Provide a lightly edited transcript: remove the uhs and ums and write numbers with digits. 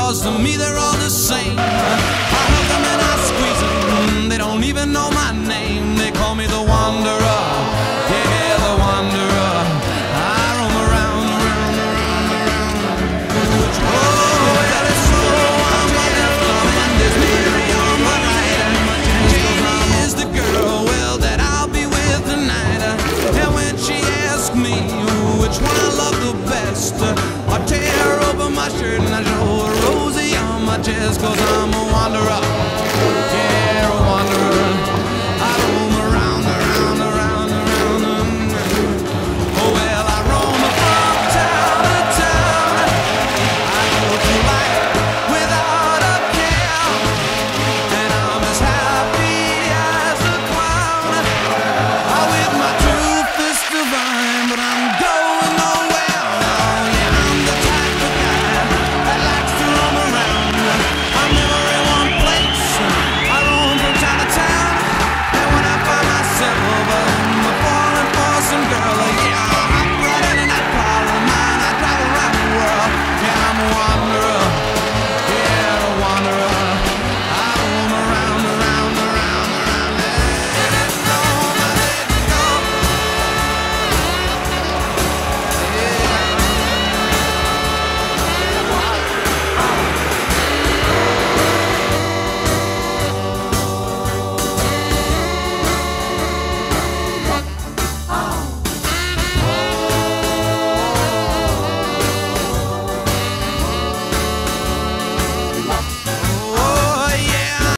'cause to me they're all the same. I hug them and I squeeze them, they don't even know my name. They call me the Wanderer, yeah, the Wanderer. I roam around, around, around, around. Oh, well, it's so on my left arm and there's Mary on my right. Jamie is the girl, well, that I'll be with tonight. And when she asks me which one I love the best, I tear open my shirt and I show her Rosie on my chest, 'cause I'm a wanderer.